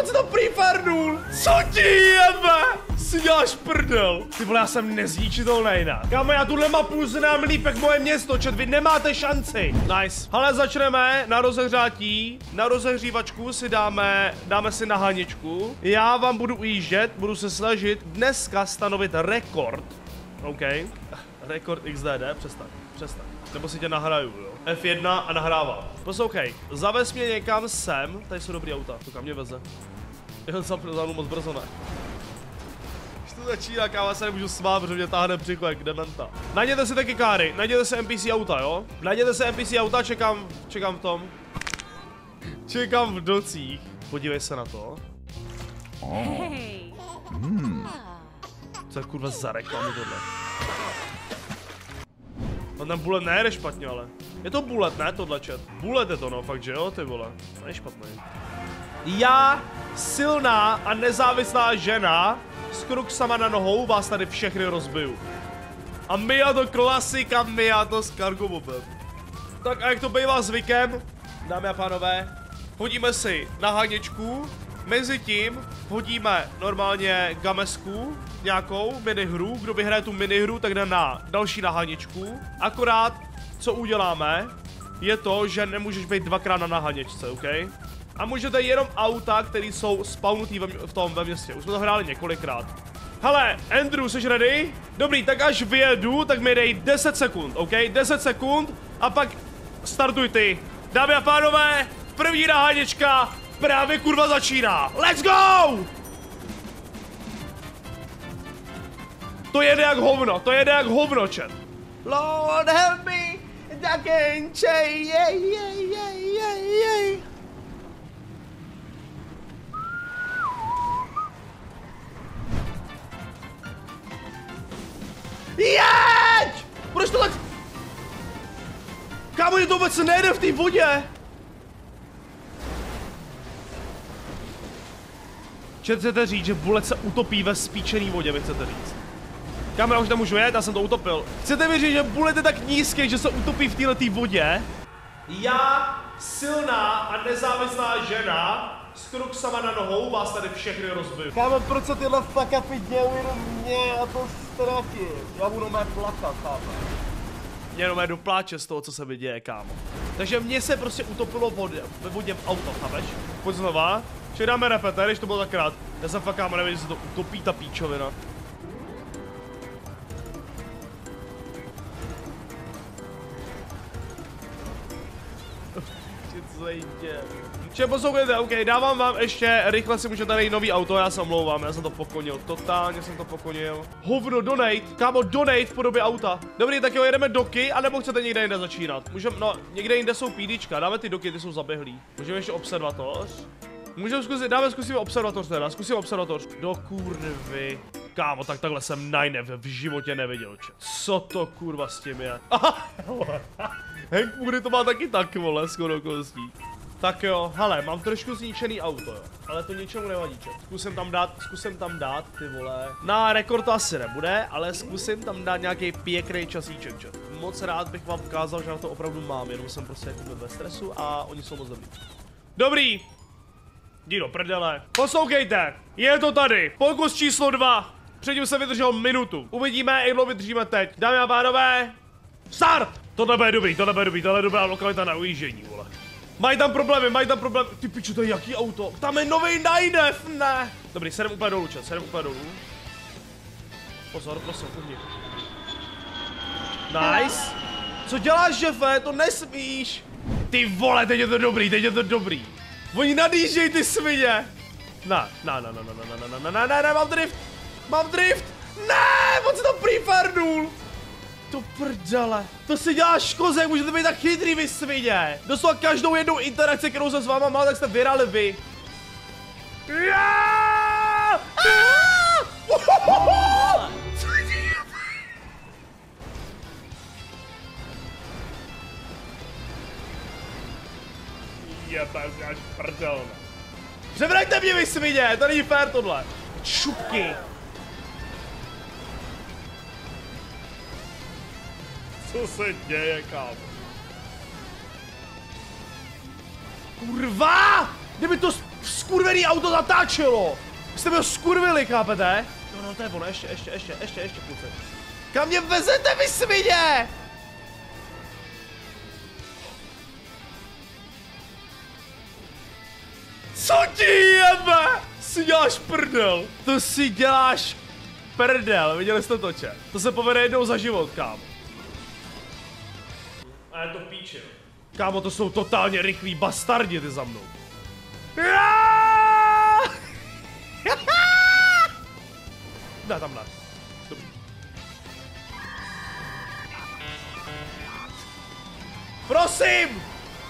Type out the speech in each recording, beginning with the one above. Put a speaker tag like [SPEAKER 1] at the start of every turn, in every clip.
[SPEAKER 1] on se to prefernul! Co ti jebe? Si děláš prdel. Ty vole, já jsem nezničitelný, ne? Kámo, já tuhle mapu znám líp jak moje město, čet, vy nemáte šanci. Nice. Ale začneme na rozehřátí, na rozehřívačku si dáme si nahaničku. Já vám budu ujíždět, budu se snažit dneska stanovit rekord. OK. Rekord XDD, přestaň. Nebo si tě nahraju, jo. F1 a nahrávám. Poslouchej, zavez mě někam sem, tady jsou dobrý auta, to kam mě veze. Já jsem zapnu moc brzo, ne. Když to začíná, káva, se nemůžu smát, protože mě táhne břicho jak dementa. Najděte si taky káry, najděte si NPC auta, jo. Najděte si NPC auta, čekám v tom. Čekám v docích. Podívej se na to. Co je kurva za reklamu tohle? No ten bullet nejde špatně, ale. Je to bullet, ne tohle chat? Bullet je to, no, fakt, že jo, ty vole. Ne špatný. Já, silná a nezávislá žena, s kruksama na nohou vás tady všechny rozbiju. A my a to klasika, my a to s kargobobem. Tak a jak to bývá zvykem, dámy a pánové, hodíme si nahaničku, mezi tím hodíme normálně gamesku, nějakou minihru, kdo vyhraje tu minihru, tak jde na další nahaničku. Akorát, co uděláme, je to, že nemůžeš být dvakrát na nahaničce, OK? A můžete jenom auta, které jsou spawnutý ve městě. Už jsme to hráli několikrát. Hele, Andrew, jsi ready? Dobrý, tak až vyjedu, tak mi dej 10 sekund, OK? 10 sekund a pak startuj ty. Dámy a pánové, první nahanička právě kurva začíná. Let's go! To jede jak hovno, chat. Lord help me, I can't say, yeah. Jeď! Proč to tak... Kámo, je to vůbec nejde v té vodě. Chcete říct, že bullet se utopí ve spíčený vodě, vy chcete říct. Kámo, já už nemůžu jet, já jsem to utopil. Chcete mi říct, že bullet je tak nízký, že se utopí v této vodě? Já, silná a nezávislá žena, s kruksama na nohou vás tady všechny rozbiju. Kámo, proč se tyhle fuck upy dělou jenom mě a to strachy? Já budu mé plakat, kámo. Mě jenom jdu pláče z toho, co se mi děje, kámo. Takže mně se prostě utopilo ve vodě v auto, chápeš? Pojď znova. Čili dáme repeter, když to bylo takrát. Já jsem fakt, kámo, nevím, že se to utopí ta píčovina. Co jde? Čiže poslouchejte, OK, dávám vám ještě, rychle si můžete najít nový auto, já se omlouvám, já jsem to pokonil, totálně jsem to pokonil. Hovno, donate, kámo, donate v podobě auta. Dobrý, tak jo, jedeme doky, anebo chcete někde jinde začínat? Můžeme, no, někde jinde jsou pídička, dáme ty doky, ty jsou zaběhlý. Můžeme ještě observatoř. Můžeme zkusit, zkusíme observatoř teda, zkusíme observatoř. Do kurvy. Kámo, tak takhle jsem najnev v životě neviděl, če. Co to kurva s tím je? Hank Moody to má taky tak, vole, skoro okolností. Tak jo, hele, mám trošku zničený auto, jo. Ale to ničemu nevadí, čet. Zkusím tam dát, ty vole. Na rekord to asi nebude, ale zkusím tam dát nějaký pěkný časíček, čet. Moc rád bych vám ukázal, že na to opravdu mám, jenom jsem prostě jako ve stresu a oni jsou moc dobrý. Dobrý! Jdi do prdele. Poslouchejte, je to tady, pokus číslo 2. Předtím jsem vydržel minutu. Uvidíme, jak dlouho vydržíme teď. Dámy a pánové, start! Tohle bude dobrý, tohle je dobrá lokalita na ujíždění, vole. Mají tam problémy. Ty piču, to je jaký auto? Tam je nový najdev, ne. Dobrý, sedem úplně dolů, čas, sedem úplně dolů. Pozor, prosím, chodí. Nice. Co děláš, šefe? To nesmíš. Ty vole, teď je to dobrý. Oni nadjíždějí ty svině. Ne, mám drift. Ne, on se to prefernul. To prdele. To si děláš koze, můžete být tak chytrý, vy svině. Doslova každou jednou interakci, kterou se s váma má, tak jste vyhrali vy. Jebem, až prdel. Převraťte mě, vy svině, to není fér tohle. Šupky. Co se děje, kámo? Kurva! Kdyby to skurvený auto zatáčelo! Jste mě skurvili, chápete? No, to je ono, ještě, kluci. Kam mě vezete, vy svině? Co ti jebe? Si děláš prdel. To si děláš prdel, viděli jste to, če? To se povede jednou za život, kámo. A je to píče. Kámo, to jsou totálně rychlí bastardi, ty za mnou. Ne, tam ne. Dobrý. Prosím!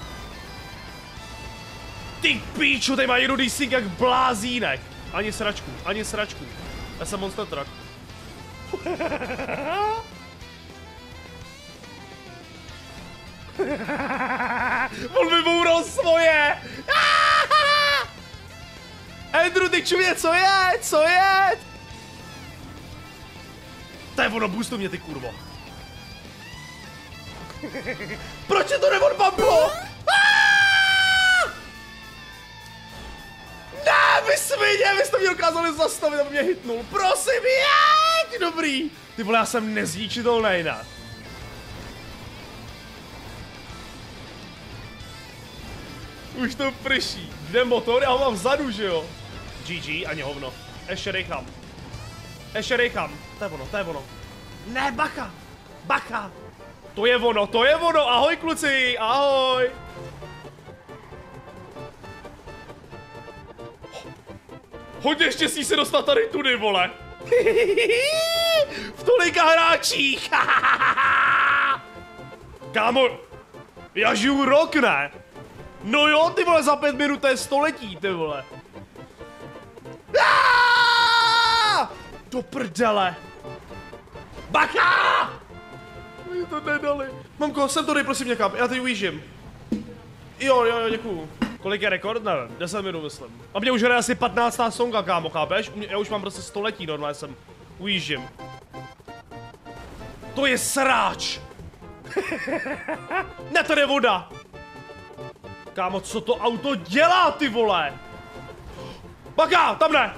[SPEAKER 1] Ty píču, tady má jednu desík jak blázínek. Ani sračku. Já jsem monster truck. On vyboural svoje! Andrew, ty čumě, co je? To je ono, boostu mě, ty kurvo. Proč je to neodbamblo? Ne, vy svině, vy jste mě dokázali zastavit, aby mě hitnul. Prosím, jeď, dobrý. Ty vole, já jsem nezničitelný, ne? Už to prší. Kde motor? Já ho mám vzadu, že jo? GG, ani hovno. Ještě rychám. To je ono. Ne, bacha. To je ono. Ahoj, kluci, ahoj. Hodně štěstí se dostat tady tudy, vole. V tolika hráčích. Kámo, já žiju rok, ne? No jo, ty vole, za 5 minut to je století, ty vole. Do prdele. Bacha! Oni to nedali. Mamko, sem to dej prosím někam, já teď ujíždím. Jo, děkuju. Kolik je rekord? Nevím, 10 minut myslím. A mě už hraje asi 15. songa, kámo, chápeš? Já už mám prostě století, normálně jsem ujíždím. To je sráč! Ne, to je voda! Kámo, co to auto dělá, ty vole? Bacha, tam ne!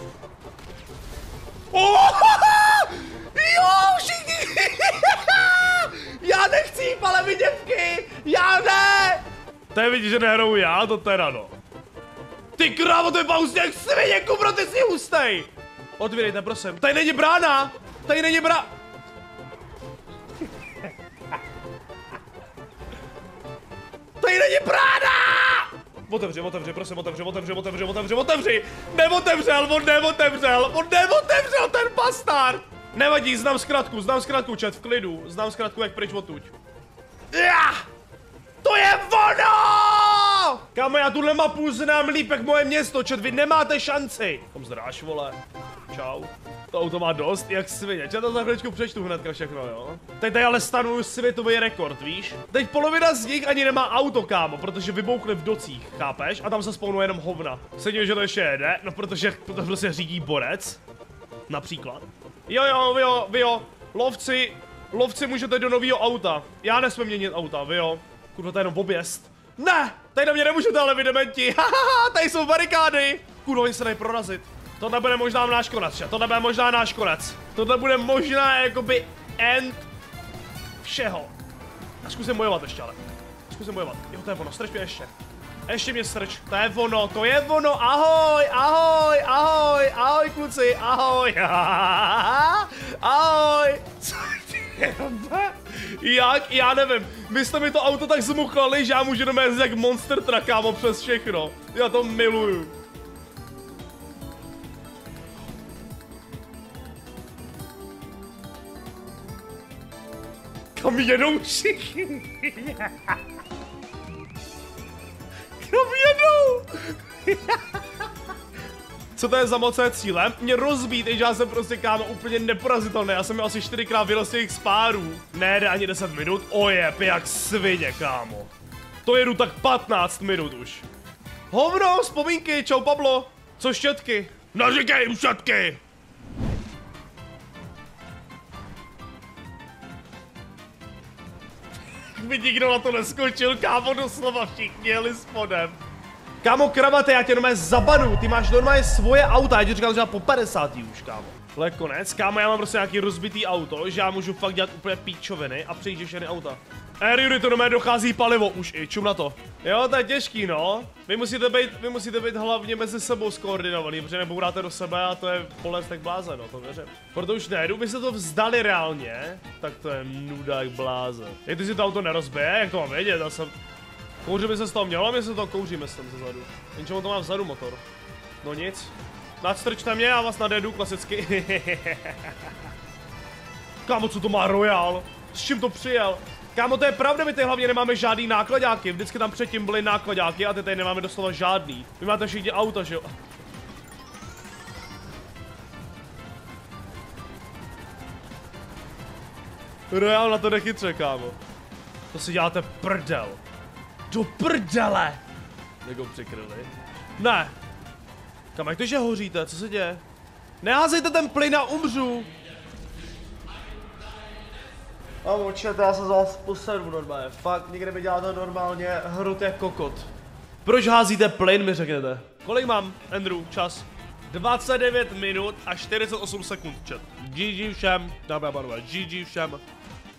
[SPEAKER 1] Jo, všichni! Já nechci jít, ale vy děvky! Já ne! To je vidět, že nehraju já, to teda no. Ty krávo, to je paustěk svině, kubro, ty jsi hustej! Otvírejte, prosím. Tady není brána! Tady není brána! Tady není brána! Otevři, prosím, otevři! On neotevřel ten bastard! Nevadí, znám zkratku, chat, v klidu. Znám zkratku, jak pryč odtuď. To je ono! Kámo, já tuhle mapu znám líp jak moje město, chat, vy nemáte šanci. Kom zdráš, vole. Čau. To auto má dost, jak svině. Já to za chvíličku přečtu hnedka všechno, jo. Teď tady ale stanuju světový rekord, víš? Teď polovina z nich ani nemá auto, kámo, protože vyboukli v docích, chápeš? A tam se spawnuje jenom hovna. Sedím, že to ještě jede, no protože to prostě řídí borec. Například. Jo, lovci můžete do nového auta. Já nesmím měnit auta, vy jo. Kurva, to je jenom oběst. Ne, tady na mě nemůžete, ale vy dementi. Hahaha, tady jsou barikády. Kurva, oni se dají prorazit. Tohle bude možná náš konec, Tohle bude možná jakoby end všeho. A zkusím bojovat ještě, ale. Jo, to je ono, strč mě ještě. Ještě mě strč, to je ono, ahoj kluci, ahoj. Co ty jak? Já nevím, vy jste mi to auto tak zmuchlali, že já můžu jenom jezdit jak monster truck, kámo, přes všechno. Já to miluju. Kam jedou všichni? Kam jedou? Co to je za moc cílem? Mě rozbít, že já jsem prostě, kámo, úplně neporazitelný. Já jsem měl asi 4krát vyrost těch spárů. Ne, ani 10 minut. Ojeb, jak svině, kámo. To jedu tak 15 minut už. Hovno, vzpomínky, čau Pablo. Co štětky? Naříkej jim štětky! By nikdo na to neskočil, kámo, doslova všichni jeli spodem. Kámo, kravate, já tě normálně zabanu, ty máš normálně svoje auta, já ti říkám, že po 50. už, kámo. Ale konec, kámo, já mám prostě nějaký rozbitý auto, že já můžu fakt dělat úplně píčoviny a přejít všechny auta. Jury, to normálně dochází palivo, už i, čum na to. Jo, to je těžký, no. Vy musíte být hlavně mezi sebou skoordinovaný, protože nebouráte do sebe a to je polec tak blázen, no, to věřím. Proto už nejedu, by se to vzdali reálně, tak to je nuda jak blázen. Jak ty si to auto nerozbije, jak to mám vědět, já jsem... Kouři by se z toho mělo, a my se to kouříme s tím zezadu. Jenže on to má vzadu motor. No nic. Nadstrčte mě, já vás nadedu klasicky. Kámo, co to má Royal? S čím to přijel? Kámo, to je pravda, my tady hlavně nemáme žádný nákladáky. Vždycky tam předtím byly nákladáky a ty tady nemáme doslova žádný. Vy máte všichni auta, že jo? Royal na to nechytře, kámo. To si děláte prdel. Do prdele! Jak ho přikryli? Ne. Kam, jak to, že hoříte? Co se děje? Neházejte ten plyn a umřu! A počkejte, já se z vás posedu normálně. Fakt, někde mi děláte normálně hrot jak kokot. Proč házíte plyn, mi řekněte? Kolik mám, Andrew, čas? 29 minut a 48 sekund, chat. GG všem, dámy a pánové, GG všem.